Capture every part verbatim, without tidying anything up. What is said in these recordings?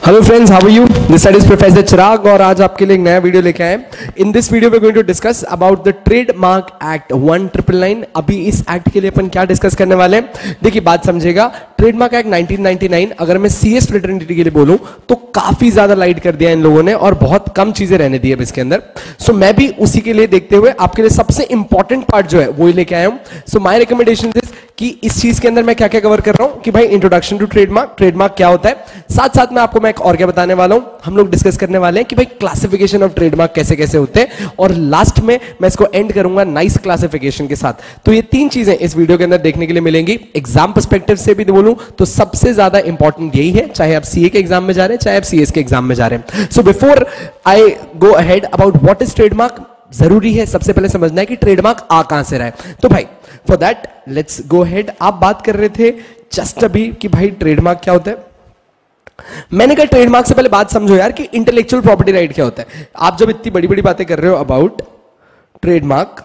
Hello friends, how are you? This side is professor Chirag और आज आपके लिए एक नया वीडियो लेके आए। In this video we are going to discuss about the trademark act one triple nine. अभी इस एक्ट के लिए अपन क्या डिस्कस करने वाले हैं, देखिए बात समझेगा। Trademark act nineteen ninety nine, अगर मैं सीएस फ्रेटर्निटी के लिए बोलूं तो काफी ज्यादा लाइट कर दिया इन लोगों ने और बहुत कम चीजें रहने दी है इसके अंदर। सो so, मैं भी उसी के लिए देखते हुए आपके लिए सबसे इंपॉर्टेंट पार्ट जो है वो ही लेके आया हूं। सो माय रिकमेंडेशन इज कि इस चीज के अंदर मैं क्या क्या कवर कर रहा हूं कि भाई इंट्रोडक्शन टू ट्रेडमार्क, ट्रेडमार्क क्या होता है, साथ साथ में आपको मैं एक और क्या बताने वाला हूं। हम लोग डिस्कस करने वाले हैं कि भाई क्लासिफिकेशन ऑफ ट्रेडमार्क कैसे कैसे होते हैं और लास्ट में मैं इसको एंड करूंगा नाइस क्लासिफिकेशन के साथ। तो ये तीन चीजें इस वीडियो के अंदर देखने के लिए मिलेंगी। एग्जाम पर्सपेक्टिव से भी बोलूं तो सबसे ज्यादा इंपॉर्टेंट यही है, चाहे आप सीए के एग्जाम में जा रहे हैं चाहे आप सीएस के एग्जाम में जा रहे हैं। So before I go ahead about what is trademark, जरूरी है सबसे पहले समझना है कि ट्रेडमार्क आ कहां से रहा है। तो भाई for that let's go ahead. आप बात कर रहे थे जस्ट अभी कि भाई ट्रेडमार्क क्या होता है। मैंने कहा ट्रेडमार्क से पहले बात समझो यार कि इंटेलेक्चुअल प्रॉपर्टी राइट क्या होता है। आप जब इतनी बड़ी बड़ी बातें कर रहे हो अबाउट ट्रेडमार्क,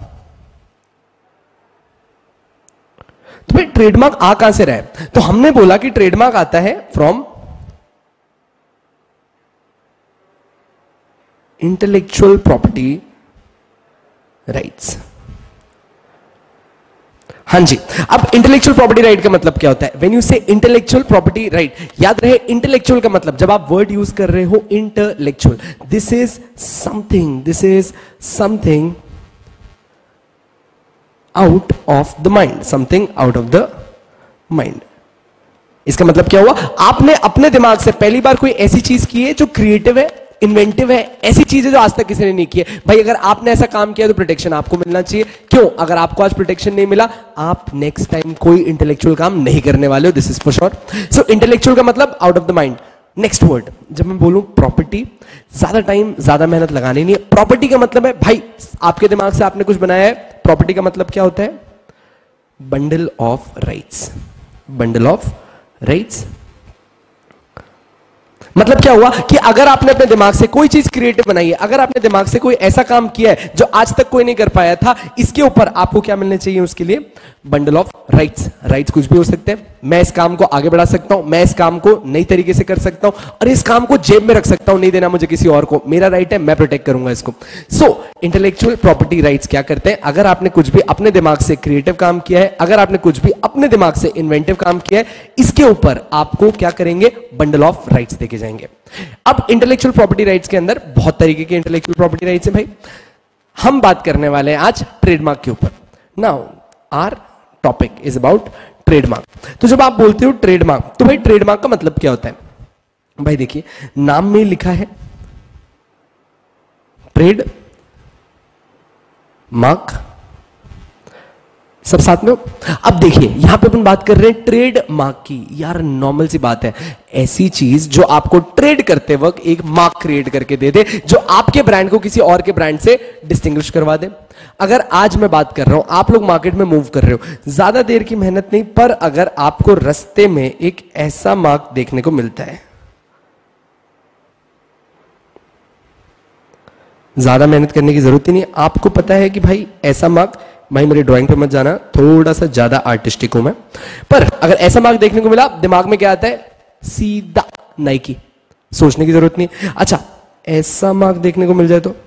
तो भाई ट्रेडमार्क आ कहां से रहा है, तो हमने बोला कि ट्रेडमार्क आता है फ्रॉम इंटेलेक्चुअल प्रॉपर्टी राइट्स। हाँ जी, अब इंटेलेक्चुअल प्रॉपर्टी राइट का मतलब क्या होता है? When you say intellectual property right, याद रहे इंटेलेक्चुअल का मतलब जब आप वर्ड यूज कर रहे हो intellectual, this is something, this is something out of the mind, something out of the mind. इसका मतलब क्या हुआ? आपने अपने दिमाग से पहली बार कोई ऐसी चीज की है जो क्रिएटिव है, इन्वेंटिव है, ऐसी चीजें जो आज तक किसी ने नहीं की है। भाई अगर आपने ऐसा काम किया तो प्रोटेक्शन आपको मिलना चाहिए। क्यों? अगर आपको आज प्रोटेक्शन नहीं मिला, आप नेक्स्ट टाइम कोई इंटेलेक्चुअल काम नहीं करने वाले हो, this is for sure. So intellectual का मतलब out of the mind. Next word जब मैं बोलूं प्रॉपर्टी, ज्यादा टाइम ज्यादा मेहनत लगानी नहीं है। प्रॉपर्टी का मतलब है भाई आपके दिमाग से आपने कुछ बनाया है। प्रॉपर्टी का मतलब क्या होता है? Bundle of rights, bundle of rights. मतलब क्या हुआ कि अगर आपने अपने दिमाग से कोई चीज क्रिएटिव बनाई है, अगर आपने दिमाग से कोई ऐसा काम किया है जो आज तक कोई नहीं कर पाया था, इसके ऊपर आपको क्या मिलने चाहिए? उसके लिए बंडल ऑफ राइट्स। राइट्स कुछ भी हो सकते हैं। मैं इस काम को आगे बढ़ा सकता हूं, मैं इस काम को नई तरीके से कर सकता हूं और इस काम को जेब में रख सकता हूं, नहीं देना मुझे किसी और को, मेरा राइट है, मैं प्रोटेक्ट करूंगा इसको। सो इंटेलेक्चुअल प्रॉपर्टी राइट्स क्या करते हैं? अगर आपने कुछ भी अपने दिमाग से क्रिएटिव काम किया है, अगर आपने कुछ भी अपने दिमाग से इन्वेंटिव काम किया है, इसके ऊपर आपको क्या करेंगे? बंडल ऑफ राइट्स देके जाएंगे। अब इंटेलेक्चुअल प्रॉपर्टी राइट्स के अंदर बहुत तरीके के इंटेलेक्चुअल प्रॉपर्टी राइट्स हैं भाई। हम बात करने वाले हैं आज ट्रेडमार्क के ऊपर। Now our topic is about trademark. तो जब आप बोलते हो ट्रेडमार्क, तो भाई ट्रेडमार्क का मतलब क्या होता है? भाई देखिए नाम में लिखा है ट्रेड मार्क, सब साथ में। अब देखिए यहां पे अपन बात कर रहे हैं ट्रेड मार्क की। यार नॉर्मल सी बात है, ऐसी चीज जो आपको ट्रेड करते वक्त एक मार्क क्रिएट करके दे दे, जो आपके ब्रांड को किसी और के ब्रांड से डिस्टिंग्विश करवा दे। अगर आज मैं बात कर रहा हूं, आप लोग मार्केट में मूव कर रहे हो, ज्यादा देर की मेहनत नहीं, पर अगर आपको रास्ते में एक ऐसा मार्क देखने को मिलता है, ज्यादा मेहनत करने की जरूरत ही नहीं, आपको पता है कि भाई ऐसा मार्क, भाई मेरी ड्राइंग पे मत जाना, थोड़ा सा ज्यादा आर्टिस्टिक हूं मैं, पर अगर ऐसा मार्क देखने को मिला, दिमाग में क्या आता है? सीधा नाइकी, सोचने की जरूरत नहीं। अच्छा ऐसा मार्क देखने को मिल जाए तो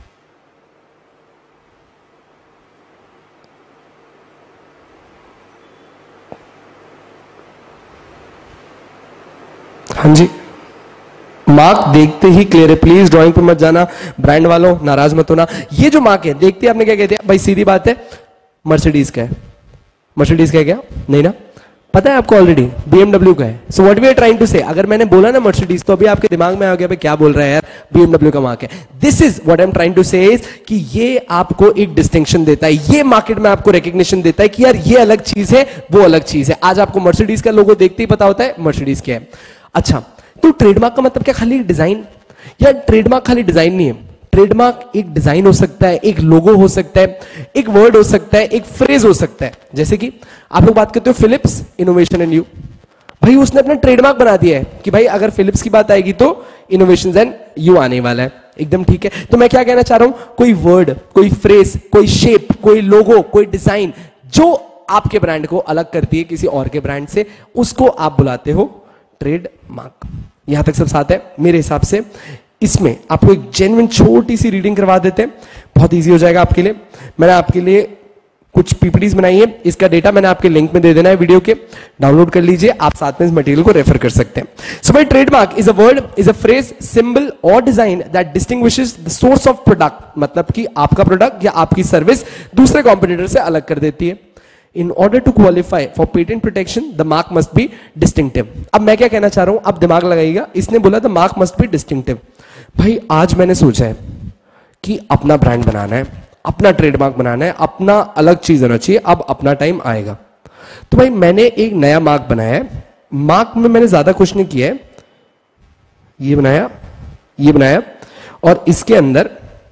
हाँ जी, मार्क देखते ही क्लियर है, प्लीज ड्राइंग पे मत जाना, ब्रांड वालों नाराज मत होना। ये जो मार्क है देखते ही आपने क्या कहते हैं? भाई सीधी बात है, मर्सिडीज का है। मर्सिडीज का है क्या? नहीं ना, पता है आपको ऑलरेडी बीएमडब्ल्यू का है। So what we are trying to say, अगर मैंने बोला ना मर्सिडीज, तो अभी आपके दिमाग में आ गया भाई क्या बोल रहा है यार, बीएमडब्ल्यू का मार्क है। This is what I am trying to say is कि ये आपको एक डिस्टिंक्शन देता है, ये मार्केट में आपको रिकग्निशन देता है कि यार ये अलग चीज है, वो अलग चीज है। आज आपको मर्सिडीज का लोगो देखते ही पता होता है मर्सिडीज क्या है। अच्छा तो ट्रेडमार्क का मतलब क्या? खाली डिजाइन? या ट्रेडमार्क खाली डिजाइन नहीं है। ट्रेडमार्क एक डिजाइन हो सकता है, एक लोगो हो सकता है, एक वर्ड हो सकता है, एक फ्रेज हो सकता है। जैसे कि आप लोग बात करते हो फिलिप्स इनोवेशन एंड यू, भाई उसने अपना ट्रेडमार्क बना दिया है कि भाई अगर फिलिप्स की बात आएगी तो इनोवेशन एंड यू आने वाला है। एकदम ठीक है। तो मैं क्या कहना चाह रहा हूं, कोई वर्ड, कोई फ्रेज, कोई शेप, कोई लोगो, कोई डिजाइन जो आपके ब्रांड को अलग करती है किसी और के ब्रांड से, उसको आप बुलाते हो ट्रेडमार्क। यहां तक सब साथ है? मेरे हिसाब से इसमें आपको एक जेन्युइन छोटी सी रीडिंग करवा देते हैं, बहुत इजी हो जाएगा आपके लिए। मैंने आपके लिए कुछ पीपीटीज बनाई है, इसका डेटा मैंने आपके लिंक में दे देना है वीडियो के, डाउनलोड कर लीजिए, आप साथ में इस मटेरियल को रेफर कर सकते हैं। सो भाई trademark is a word, is a phrase, symbol और design that distinguishes the source of product, मतलब कि आपका प्रोडक्ट या आपकी सर्विस दूसरे कॉम्पिटिटर से अलग कर देती है। In order to qualify for patent protection, the mark must be distinctive. अब मैं क्या कहना चाह रहा हूं, अब दिमाग लगाइएगा। इसने बोला the mark must be distinctive। भाई आज मैंने सोचा है कि अपना ब्रांड बनाना है, अपना ट्रेडमार्क बनाना है, अपना अलग चीज होना चाहिए, अब अपना टाइम आएगा। तो भाई मैंने एक नया मार्क बनाया है। मार्क में मैंने ज्यादा कुछ नहीं किया है, ये बनाया, ये बनाया और इसके अंदर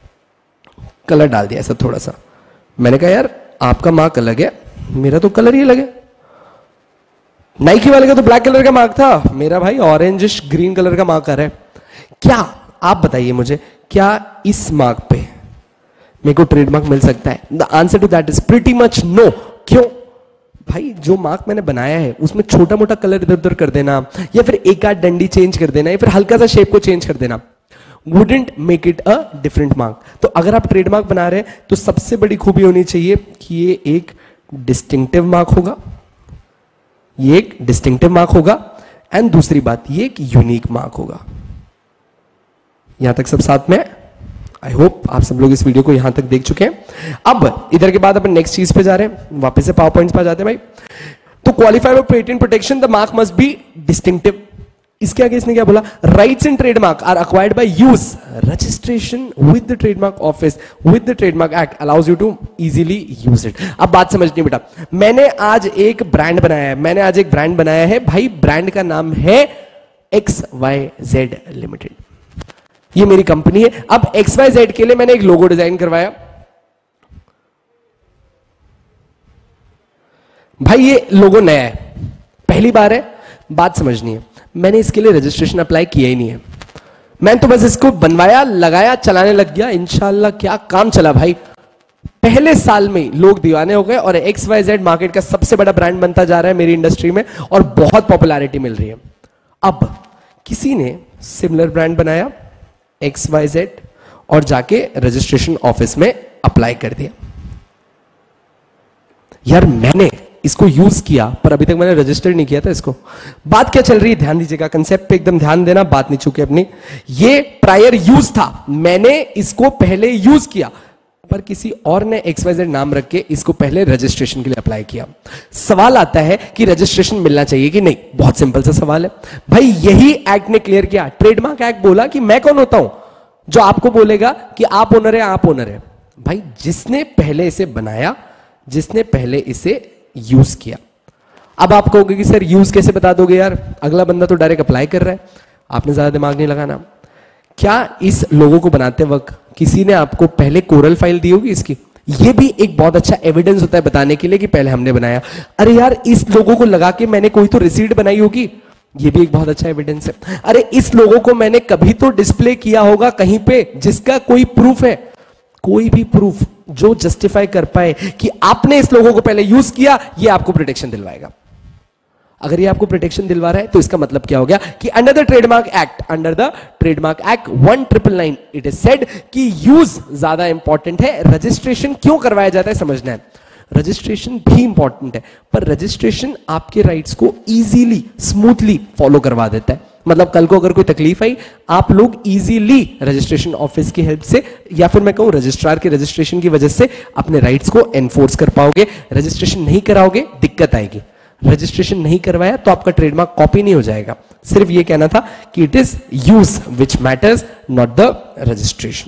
कलर डाल दिया ऐसा थोड़ा सा। मैंने कहा यार आपका मार्क अलग है, मेरा तो कलर ही अलग है। नाइकी वाले का तो ब्लैक कलर का मार्क था, मेरा भाई ऑरेंजिश ग्रीन कलर का मार्क आ रहा है। क्या आप बताइए मुझे, क्या इस मार्क पे मेरे को ट्रेडमार्क मिल सकता है? The answer to that is pretty much no. क्यों भाई? जो मार्क मैंने बनाया है उसमें छोटा मोटा कलर इधर उधर कर देना, या फिर एक आध डंडी चेंज कर देना, या फिर हल्का सा शेप को चेंज कर देना, wouldn't make it a different mark। तो अगर आप ट्रेडमार्क बना रहे हैं तो सबसे बड़ी खूबी होनी चाहिए कि ये एक डिस्टिंक्टिव मार्क होगा, ये एक डिस्टिंक्टिव मार्क होगा, एंड दूसरी बात ये एक यूनिक मार्क होगा। यहां तक सब साथ में? आई होप आप सब लोग इस वीडियो को यहां तक देख चुके हैं। अब इधर के बाद अपन नेक्स्ट चीज पे जा रहे हैं, वापस से पावर पॉइंट्स पे जाते हैं भाई। तो qualify for patent protection the mark must be distinctive. इसके आगे इसने क्या बोला? Rights in trademark are acquired by use, registration with the trademark office with the trademark act allows you to easily use it. अब बात समझनी बेटा, मैंने आज एक ब्रांड बनाया है, मैंने आज एक ब्रांड बनाया है भाई, ब्रांड का नाम है एक्स वाई जेड लिमिटेड, ये मेरी कंपनी है। अब एक्स वाई जेड के लिए मैंने एक लोगो डिजाइन करवाया। भाई ये लोगो नया है, पहली बार है, बात समझनी है। मैंने इसके लिए रजिस्ट्रेशन अप्लाई किया ही नहीं है, मैंने तो बस इसको बनवाया, लगाया, चलाने लग गया। इंशाल्लाह क्या काम चला भाई, पहले साल में लोग दीवाने हो गए और एक्स वाई जेड मार्केट का सबसे बड़ा ब्रांड बनता जा रहा है मेरी इंडस्ट्री में और बहुत पॉपुलैरिटी मिल रही है। अब किसी ने सिमिलर ब्रांड बनाया एक्स वाई जेड और जाके रजिस्ट्रेशन ऑफिस में अप्लाई कर दिया। यार मैंने इसको यूज किया पर अभी तक मैंने रजिस्टर नहीं किया था इसको। बात क्या चल रही है, ध्यान दीजिएगा, कंसेप्ट पे एकदम ध्यान देना, बात नहीं चूके अपनी। ये प्रायर यूज था, मैंने इसको पहले यूज किया पर किसी और ने एक्स वाई जेड नाम रख के इसको पहले रजिस्ट्रेशन के लिए अप्लाई किया। सवाल आता है कि रजिस्ट्रेशन मिलना चाहिए कि नहीं? बहुत सिंपल सा सवाल है भाई, यही एक्ट ने क्लियर किया। ट्रेडमार्क एक्ट बोला कि मैं कौन होता हूं जो आपको बोलेगा कि आप ओनर है, आप ओनर है। भाई जिसने पहले इसे बनाया, जिसने पहले इसे यूज किया। अब आप कहोगे कि सर यूज कैसे बता दोगे यार, अगला बंदा तो डायरेक्ट अप्लाई कर रहा है, आपने ज्यादा दिमाग नहीं लगाना। क्या इस लोगों को बनाते वक्त किसी ने आपको पहले कोरल फाइल दी होगी इसकी? ये भी एक बहुत अच्छा एविडेंस होता है बताने के लिए कि पहले हमने बनाया। अरे यार इस लोगों को लगा के मैंने कोई तो रिसीट बनाई होगी, ये भी एक बहुत अच्छा एविडेंस है। अरे इस लोगों को मैंने कभी तो डिस्प्ले किया होगा कहीं पे जिसका कोई प्रूफ है। कोई भी प्रूफ जो जस्टिफाई कर पाए कि आपने इस लोगों को पहले यूज किया, ये आपको प्रोटेक्शन दिलवाएगा। अगर ये आपको प्रोटेक्शन दिलवा रहा है तो इसका मतलब क्या हो गया कि under the trademark act, under the trademark act one triple nine it is said कि यूज ज्यादा इंपॉर्टेंट है। रजिस्ट्रेशन क्यों करवाया जाता है समझना है। रजिस्ट्रेशन भी इंपॉर्टेंट है पर रजिस्ट्रेशन आपके राइट्स को इजीली स्मूथली फॉलो करवा देता है। मतलब कल को अगर कोई तकलीफ आई, आप लोग इजीली रजिस्ट्रेशन ऑफिस की हेल्प से या फिर मैं कहूं रजिस्ट्रार के रजिस्ट्रेशन की वजह से अपने राइट्स को एनफोर्स कर पाओगे। रजिस्ट्रेशन नहीं कराओगे दिक्कत आएगी, रजिस्ट्रेशन नहीं करवाया तो आपका ट्रेडमार्क कॉपी नहीं हो जाएगा। सिर्फ ये कहना था कि it is use which matters, not the registration.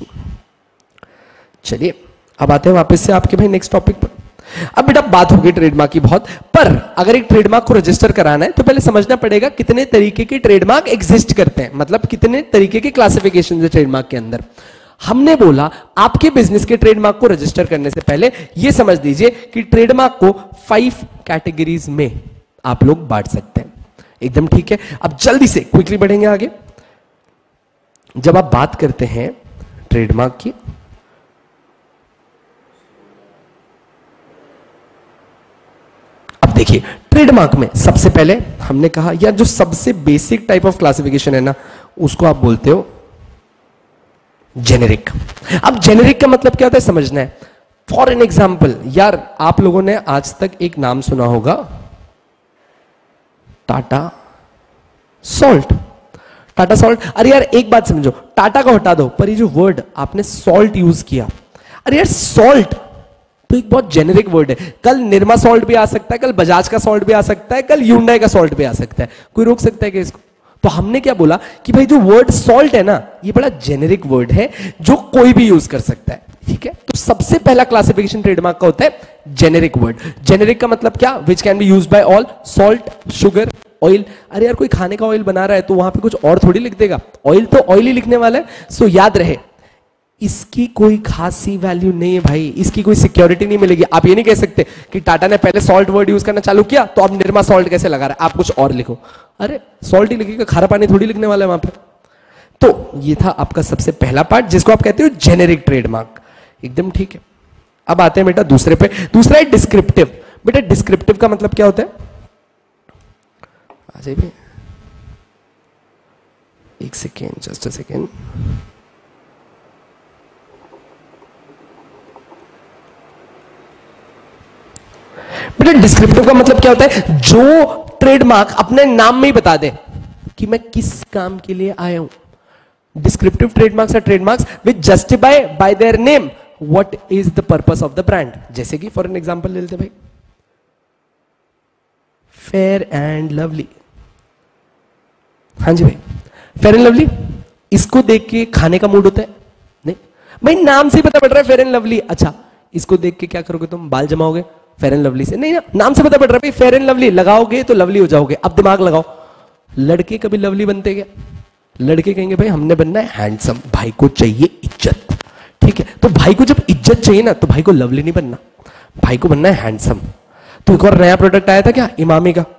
चलिए अब आते हैं वापस से आपके भाई नेक्स्ट टॉपिक पर। अब बेटा बात होगी ट्रेडमार्क की बहुत, पर अगर एक ट्रेडमार्क को रजिस्टर कराना है तो पहले समझना पड़ेगा कितने तरीके के ट्रेडमार्क एग्जिस्ट करते हैं, मतलब कितने तरीके के क्लासिफिकेशन है ट्रेडमार्क के अंदर। हमने बोला आपके बिजनेस के ट्रेडमार्क को रजिस्टर करने से पहले यह समझ लीजिए कि ट्रेडमार्क को फाइव कैटेगरीज में आप लोग बांट सकते हैं। एकदम ठीक है। अब जल्दी से क्विकली बढ़ेंगे आगे। जब आप बात करते हैं ट्रेडमार्क की, अब देखिए ट्रेडमार्क में सबसे पहले हमने कहा यार जो सबसे बेसिक टाइप ऑफ क्लासिफिकेशन है ना उसको आप बोलते हो जेनेरिक। अब जेनेरिक का मतलब क्या होता है समझना है। फॉर एन एग्जाम्पल यार आप लोगों ने आज तक एक नाम सुना होगा टाटा सॉल्ट। टाटा सॉल्ट, अरे यार एक बात समझो, टाटा को हटा दो पर ये जो वर्ड आपने सॉल्ट यूज किया, अरे यार सॉल्ट तो एक बहुत जेनेरिक वर्ड है। कल निरमा सॉल्ट भी आ सकता है, कल बजाज का सॉल्ट भी आ सकता है, कल ह्यूंडई का सॉल्ट भी आ सकता है, कोई रोक सकता है कि इसको? तो हमने क्या बोला कि भाई जो वर्ड सॉल्ट है ना ये बड़ा जेनेरिक वर्ड है जो कोई भी यूज कर सकता है, ठीक है। तो सबसे पहला क्लासिफिकेशन ट्रेडमार्क का होता है जेनेरिक वर्ड। जेनेरिक का मतलब क्या? Which can be used by all, salt, sugar, oil. अरे यार कोई खाने का ऑयल बना रहा है तो वहां पे कुछ और थोड़ी लिख देगा, ऑयल तो ऑयल ही लिखने वाला है। सो याद रहे इसकी कोई खासी वैल्यू नहीं है भाई, इसकी कोई सिक्योरिटी नहीं मिलेगी। आप ये नहीं कह सकते कि टाटा ने पहले सॉल्ट वर्ड यूज करना चालू किया तो अब निरमा सॉल्ट कैसे लगा रहा है, आप कुछ और लिखो। अरे सॉल्ट ही लिखेगा, खारा पानी थोड़ी लिखने वाला है वहां पे। तो ये था आपका सबसे पहला पार्ट जिसको आप कहते हो जेनेरिक ट्रेडमार्क, एकदम ठीक है। अब आते हैं बेटा दूसरे पे, दूसरा है डिस्क्रिप्टिव। बेटा डिस्क्रिप्टिव का मतलब क्या होता है? आ जाइए एक सेकेंड, जस्ट अ सेकेंड। बेटा डिस्क्रिप्टिव का मतलब क्या होता है? जो ट्रेडमार्क अपने नाम में ही बता दे कि मैं किस काम के लिए आया हूं। Descriptive trademarks are trademarks which justify by their name what is the purpose of the brand. जैसे कि फॉर एन एग्जांपल ले लेते भाई, फेयर एंड लवली। हाँ जी भाई, फेयर एंड लवली, इसको देख के खाने का मूड होता है? नहीं भाई, नाम से ही पता पड़ रहा है फेयर एंड लवली। अच्छा इसको देख के क्या करोगे तुम? बाल जमाओगे फेयर एंड लवली से? नहीं ना, नाम से पता पड़ रहा है फेयर एंड लवली, लगाओगे तो लवली हो जाओगे। अब दिमाग लगाओ, लड़के कभी लवली बनते क्या? लड़के कहेंगे भाई हमने बनना है हैंडसम, भाई को चाहिए इज्जत, ठीक है। तो भाई को जब इज्जत चाहिए ना तो भाई को लवली नहीं बनना, भाई को बनना है हैंडसम। तो एक और नया प्रोडक्ट आया था क्या, इमामी का,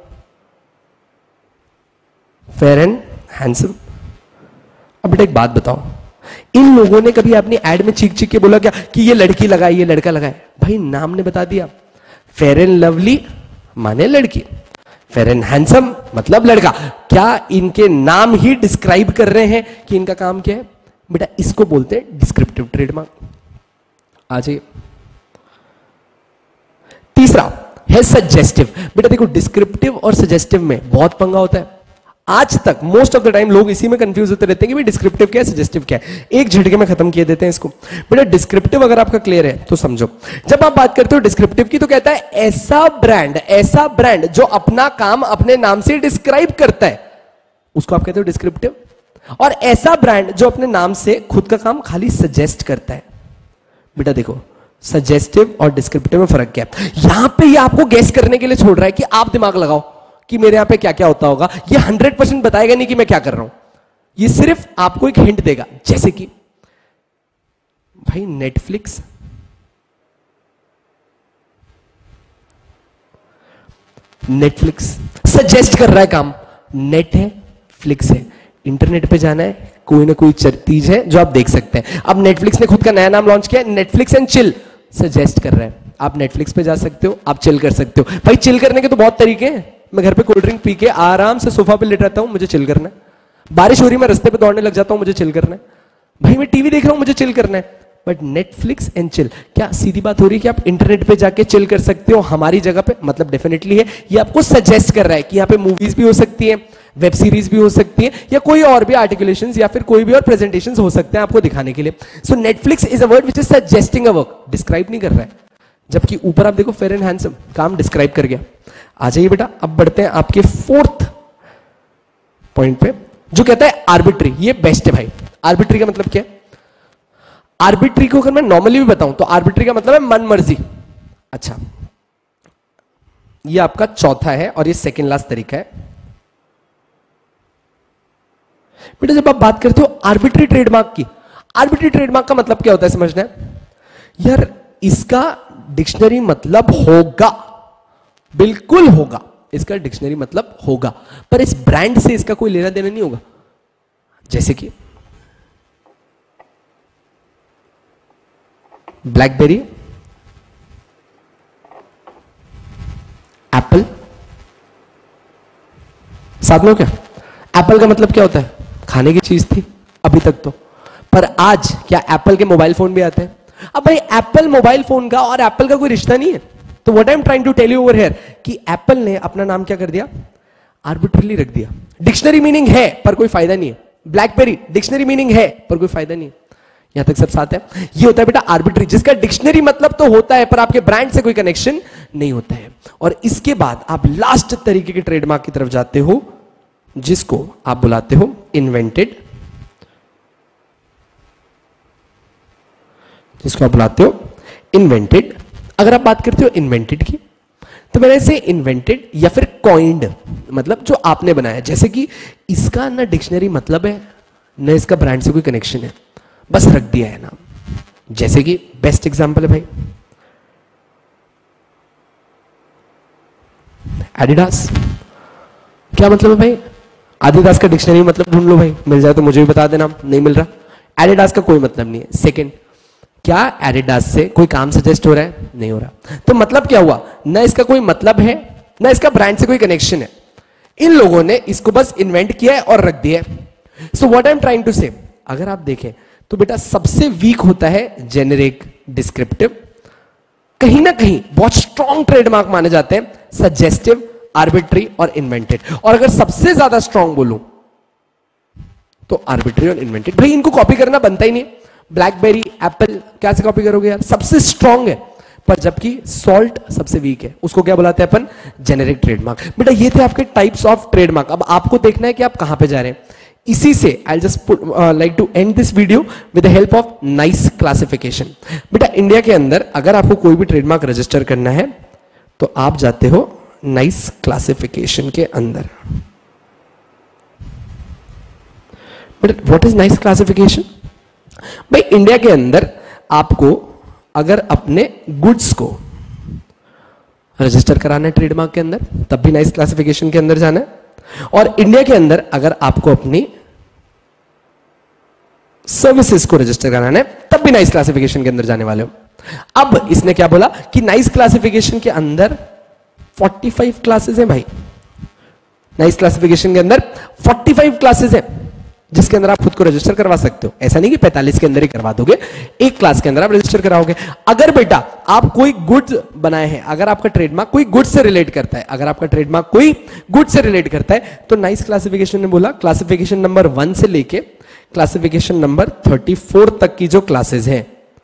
फेयर एंड हैंडसम। अब बेटा एक बात बताओ, इन लोगों ने कभी अपनी एड में चीख चीख के बोला क्या कि ये लड़की लगाए ये लड़का लगाए? भाई नाम ने बता दिया, फेयर एंड लवली माने लड़की, फेयर एंड हैंडसम मतलब लड़का। क्या इनके नाम ही डिस्क्राइब कर रहे हैं कि इनका काम क्या है? बेटा इसको बोलते हैं डिस्क्रिप्टिव ट्रेडमार्क। आ जाइए तीसरा है सजेस्टिव। बेटा देखो डिस्क्रिप्टिव और सजेस्टिव में बहुत पंगा होता है। आज तक मोस्ट ऑफ द टाइम लोग इसी में कंफ्यूज होते रहते हैं कि भाई डिस्क्रिप्टिव क्या है सजेस्टिव क्या है, एक झटके में खत्म किए देते हैं इसको। बेटा डिस्क्रिप्टिव अगर आपका क्लियर है तो समझो, जब आप बात करते हो डिस्क्रिप्टिव की तो कहता है ऐसा ब्रांड, ऐसा ब्रांड जो अपना काम अपने नाम से डिस्क्राइब करता है उसको आप कहते हो डिस्क्रिप्टिव, और ऐसा ब्रांड जो अपने नाम से खुद का काम खाली सजेस्ट करता है। बेटा देखो सजेस्टिव और डिस्क्रिप्टिव में फर्क क्या है? यहां पे ये आपको गेस करने के लिए छोड़ रहा है कि आप दिमाग लगाओ कि मेरे यहां पे क्या क्या होता होगा। ये हंड्रेड परसेंट बताएगा नहीं कि मैं क्या कर रहा हूं, ये सिर्फ आपको एक हिंट देगा। जैसे कि भाई नेटफ्लिक्स, नेटफ्लिक्स सजेस्ट कर रहा है काम, नेट है फ्लिक्स है, इंटरनेट पे जाना है, कोई ना कोई चीज है जो आप देख सकते हैं। अब नेटफ्लिक्स ने खुद का नया नाम लॉन्च किया है, नेटफ्लिक्स एंड चिल, सजेस्ट कर रहा है आप नेटफ्लिक्स पे जा सकते हो, आप चिल कर सकते हो। भाई चिल करने के तो बहुत तरीके हैं, मैं घर पे कोल्ड ड्रिंक पी के आराम से सोफा पे लेट रहता हूं, मुझे चिल करना है। बारिश हो रही है मैं रास्ते पे दौड़ने लग जाता हूं, मुझे चिल करना है। भाई मैं टीवी देख रहा हूं, मुझे चिल करना है। बट नेटफ्लिक्स एंड चिल, क्या सीधी बात हो रही है कि आप इंटरनेट पे जाके चिल कर सकते हो हमारी जगह पे? मतलब डेफिनेटली है। ये आपको सजेस्ट कर रहा है कि यहाँ पे मूवीज भी हो सकती है, वेब सीरीज भी हो सकती है, या कोई और भी आर्टिकुलेशंस या फिर कोई भी और प्रेजेंटेशंस हो सकते हैं आपको दिखाने के लिए। So Netflix is a word which is suggesting a work, describe नहीं कर रहा है। जबकि ऊपर आप देखो फेयर एंड हैंडसम, काम डिस्क्राइब कर गया। आ जाइए बेटा अब बढ़ते हैं आपके फोर्थ पॉइंट पे जो कहता है आर्बिट्री। ये बेस्ट है भाई। आर्बिट्री का मतलब क्या है? आर्बिट्री को अगर मैं नॉर्मली भी बताऊं तो आर्बिट्री का मतलब है मन मर्जी। अच्छा ये आपका चौथा है और ये सेकेंड लास्ट तरीका है। बेटा जब आप बात करते हो आर्बिट्री ट्रेडमार्क की, आर्बिट्री ट्रेडमार्क का मतलब क्या होता है समझना है यार? इसका डिक्शनरी मतलब होगा, बिल्कुल होगा, इसका डिक्शनरी मतलब होगा, पर इस ब्रांड से इसका कोई लेना देना नहीं होगा। जैसे कि ब्लैकबेरी, एप्पल, साथ में हो क्या? एप्पल का मतलब क्या होता है? खाने की चीज थी अभी तक तो, पर आज क्या एप्पल के मोबाइल फोन भी आते हैं? अब भाई एप्पल मोबाइल फोन का और एप्पल का कोई रिश्ता नहीं है। तो what I am trying to tell you over here कि एप्पल ने अपना नाम क्या कर दिया? आर्बिट्रली रख दिया। डिक्शनरी मीनिंग है पर कोई फायदा नहीं है। ब्लैकबेरी डिक्शनरी मीनिंग है पर कोई फायदा नहीं है। यहां तक सब साथ है। ये होता है बेटा आर्बिट्री, जिसका डिक्शनरी मतलब तो होता है पर आपके ब्रांड से कोई कनेक्शन नहीं होता है। और इसके बाद आप लास्ट तरीके के ट्रेडमार्क की तरफ जाते हो, जिसको आप बुलाते हो इन्वेंटेड, जिसको आप बुलाते हो इन्वेंटेड। अगर आप बात करते हो इन्वेंटेड की, तो मैंने इसे इन्वेंटेड या फिर कॉइंड, मतलब जो आपने बनाया। जैसे कि इसका ना डिक्शनरी मतलब है ना इसका ब्रांड से कोई कनेक्शन है, बस रख दिया है नाम। जैसे कि बेस्ट एग्जांपल है भाई एडिडास। क्या मतलब है भाई? एडिडास का डिक्शनरी मतलब ढूंढ लो भाई, मिल जाए तो मुझे भी बता देना, नहीं मिल रहा। एडिडास का कोई मतलब नहीं है। सेकंड, क्या एडिडास से कोई काम सजेस्ट हो रहा है? नहीं हो रहा। तो मतलब क्या हुआ? ना इसका कोई मतलब है ना इसका ब्रांड से कोई कनेक्शन है। इन लोगों ने इसको बस इन्वेंट किया है और रख दिया है। So what I am trying to say, अगर आप देखें तो बेटा सबसे वीक होता है जेनेरिक, डिस्क्रिप्टिव। कहीं ना कहीं बहुत स्ट्रॉन्ग ट्रेडमार्क माने जाते हैं सजेस्टिव, आर्बिट्री और इन्वेंटेड। और अगर सबसे ज्यादा स्ट्रॉन्ग बोलूं तो आर्बिट्री और इन्वेंटेड। भाई इनको कॉपी करना बनता ही नहीं। ब्लैकबेरी, एप्पल क्या से कॉपी करोगे यार? सबसे स्ट्रॉन्ग है, पर जबकि सॉल्ट सबसे वीक है। उसको क्या बुलाते हैं अपन? Generic trademark. बेटा ये थे आपके टाइप्स ऑफ ट्रेडमार्क। अब आपको देखना है कि आप कहां पे जा रहे हैं। इसी से I just put like to end this video with the help of Nice classification. बेटा इंडिया के अंदर अगर आपको कोई भी ट्रेडमार्क रजिस्टर करना है तो आप जाते हो नाइस क्लासिफिकेशन के अंदर। But what is Nice classification? भाई इंडिया के अंदर आपको अगर अपने गुड्स को रजिस्टर कराना है ट्रेडमार्क के अंदर, तब भी नाइस क्लासिफिकेशन के अंदर जाना है। और इंडिया के अंदर अगर आपको अपनी सर्विसेज को रजिस्टर कराना है, तब भी नाइस क्लासिफिकेशन के अंदर जाने वाले हो। अब इसने क्या बोला कि नाइस क्लासिफिकेशन के अंदर पैंतालीस क्लासेस हैं भाई। नाइस क्लासिफिकेशन के अंदर पैंतालीस क्लासेस हैं जिसके अंदर आप खुद को रजिस्टर करवा सकते हो। ऐसा नहीं कि पैंतालीस के अंदर ही करवा दोगे, एक क्लास के अंदर आप रजिस्टर कराओगे। अगर बेटा आप कोई गुड बनाए हैं, अगर आपका ट्रेडमार्क कोई गुड से रिलेट करता है, अगर आपका ट्रेडमार्क कोई गुड से रिलेट करता है, तो नाइस क्लासिफिकेशन ने बोला क्लासिफिकेशन नंबर वन से लेके क्लासिफिकेशन नंबर चौंतीस तक की जो क्लासेस हैं,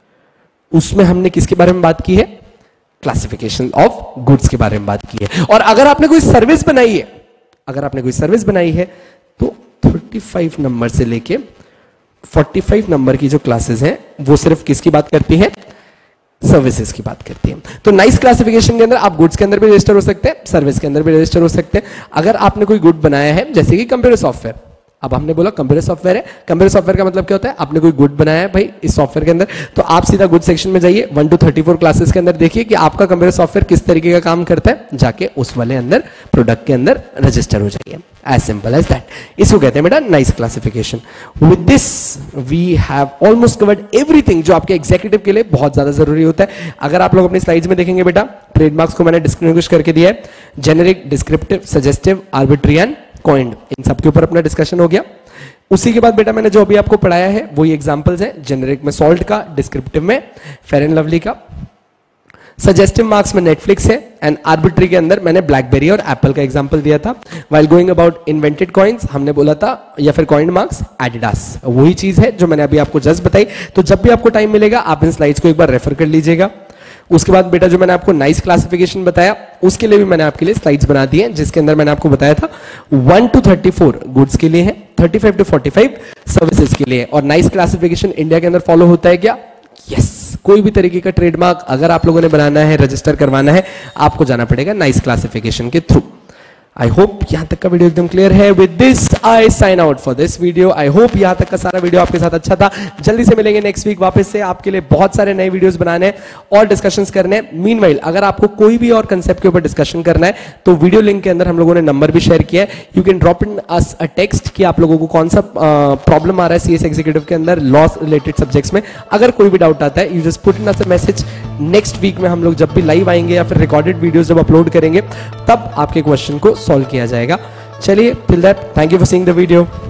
उसमें हमने किसके बारे में बात की है? क्लासिफिकेशन ऑफ गुड्स के बारे में बात की है। और अगर आपने कोई सर्विस बनाई है, अगर आपने कोई सर्विस बनाई है तो पैंतीस नंबर से लेके पैंतालीस नंबर की जो क्लासेस हैं वो सिर्फ किसकी बात करती है? सर्विसेज की बात करती है। तो नाइस क्लासिफिकेशन के अंदर आप गुड्स के अंदर भी रजिस्टर हो सकते हैं, सर्विस के अंदर भी रजिस्टर हो सकते हैं। अगर आपने कोई गुड बनाया है, जैसे कि कंप्यूटर सॉफ्टवेयर, अब हमने बोला कंप्यूटर सॉफ्टवेयर है। कंप्यूटर सॉफ्टवेयर का मतलब क्या होता है? आपने कोई गुड बनाया है भाई इस सॉफ्टवेयर के अंदर, तो आप सीधा गुड सेक्शन में जाइए, one to thirty four classes के अंदर देखिए कि आपका कंप्यूटर सॉफ्टवेयर किस तरीके का काम करता है, जाके उस वाले अंदर प्रोडक्ट के अंदर रजिस्टर हो जाइए। As simple as that. इसको कहते हैं बेटा Nice classification. With this we have almost covered everything जो आपके एग्जीक्यूटिव के लिए बहुत ज्यादा जरूरी होता है। अगर आप लोग अपनी स्लाइड्स में देखेंगे बेटा, ट्रेडमार्क्स को मैंने डिस्टिंग्विश करके दिया है, generic, descriptive, suggestive, arbitrary and coined. इन सब के ऊपर अपना डिस्कशन हो गया। उसी के बाद बेटा मैंने जो अभी आपको पढ़ाया है वो ये एग्जांपल्स हैं। जेनेरिक में सॉल्ट का, डिस्क्रिप्टिव में फेयर एंड लवली का, सजेस्टिव मार्क्स में नेटफ्लिक्स है, एंड आर्बिट्री के अंदर मैंने ब्लैकबेरी और एप्पल का एग्जांपल दिया था। While going about invented coins हमने बोला था, या फिर कॉइंड मार्क्स एडिडास, वही चीज है जो मैंने अभी आपको जस्ट बताई। तो जब भी आपको टाइम मिलेगा आप इन स्लाइड्स को एक बार रेफर कर लीजिएगा। उसके बाद बेटा जो मैंने आपको नाइस क्लासिफिकेशन बताया उसके लिए भी मैंने आपके लिए स्लाइड्स बना दी हैं, जिसके अंदर मैंने आपको बताया था one to thirty four goods के लिए है, thirty five to forty five services के लिए। और नाइस क्लासिफिकेशन इंडिया के अंदर फॉलो होता है क्या? यस yes, कोई भी तरीके का ट्रेडमार्क अगर आप लोगों ने बनाना है, रजिस्टर करवाना है, आपको जाना पड़ेगा नाइस क्लासिफिकेशन के थ्रू। आई होप यहां तक का वीडियो एकदम क्लियर है। With this I sign out for this video. I hope यहां तक का सारा वीडियो आपके साथ अच्छा था। जल्दी से मिलेंगे नेक्स्ट वीक वापस से, आपके लिए बहुत सारे नए वीडियोस बनाने और डिस्कशंस करने। मीनवाइल अगर आपको कोई भी और कंसेप्ट के ऊपर डिस्कशन करना है तो वीडियो लिंक के अंदर हम लोगों ने नंबर भी शेयर किया है। You can drop in us a text कि आप लोगों को कौन सा प्रॉब्लम आ रहा है सीएस एग्जीक्यूटिव के अंदर, लॉ रिलेटेड सब्जेक्ट्स में। अगर कोई भी डाउट आता है you just put in us a message. Next week में हम लोग जब भी लाइव आएंगे या फिर रिकॉर्डेड वीडियोस जब अपलोड करेंगे तब आपके क्वेश्चन को सॉल्व किया जाएगा। चलिए till that thank you for seeing the video.